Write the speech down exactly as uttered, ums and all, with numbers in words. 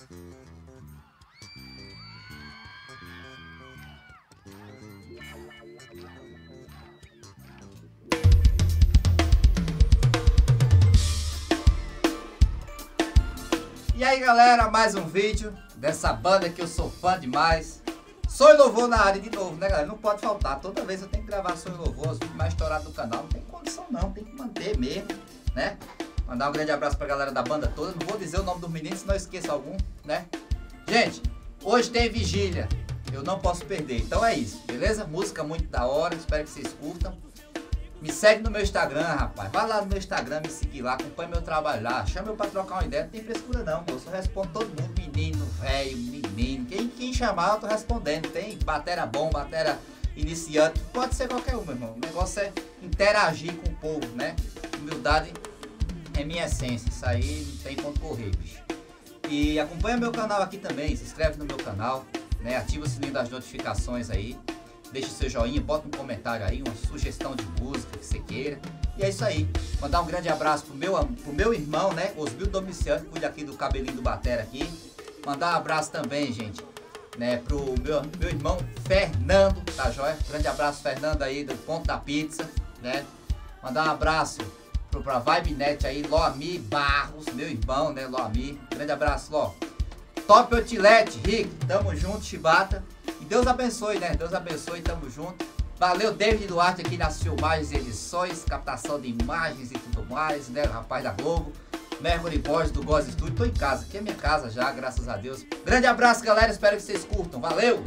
E aí galera, mais um vídeo dessa banda que eu sou fã demais. Som e Louvor na área de novo, né galera? Não pode faltar, toda vez eu tenho que gravar Som e Louvor, os vídeos mais estourados do canal. Não tem condição não, tem que manter mesmo, né? Mandar um grande abraço pra galera da banda toda. Não vou dizer o nome dos meninos, senão eu esqueço algum, né? Gente, hoje tem Vigília, eu não posso perder, então é isso, beleza? Música muito da hora, espero que vocês curtam. Me segue no meu Instagram, rapaz. Vai lá no meu Instagram, me seguir lá, acompanha meu trabalho lá. Chama eu pra trocar uma ideia. Não tem frescura não, moço. Eu respondo todo mundo, menino, velho, menino. Quem, quem chamar, eu tô respondendo. Tem batera bom, batera iniciante. Pode ser qualquer um, meu irmão. O negócio é interagir com o povo, né? Humildade é minha essência. Isso aí não tem ponto correr, bicho. E acompanha meu canal aqui também. Se inscreve no meu canal, né? Ativa o sininho das notificações aí. Deixa o seu joinha, bota um comentário aí, uma sugestão de música que você queira. E é isso aí. Mandar um grande abraço pro meu, pro meu irmão, né? Osbio Domiciano, que cuida aqui do cabelinho do batera aqui. Mandar um abraço também, gente, né? Pro meu, meu irmão Fernando, tá joia? Grande abraço, Fernando aí, do Ponto da Pizza, né? Mandar um abraço pro, pra Vibenet aí, Loami Barros, meu irmão, né? Loami. Grande abraço, Ló. Top Outlet, Rick, tamo junto, Chibata. E Deus abençoe, né? Deus abençoe, tamo junto. Valeu, David Duarte aqui nas filmagens e edições, captação de imagens e tudo mais, né? Rapaz da Globo. Mercury Boys do Goz Studio. Tô em casa, aqui é minha casa já, graças a Deus. Grande abraço, galera. Espero que vocês curtam. Valeu!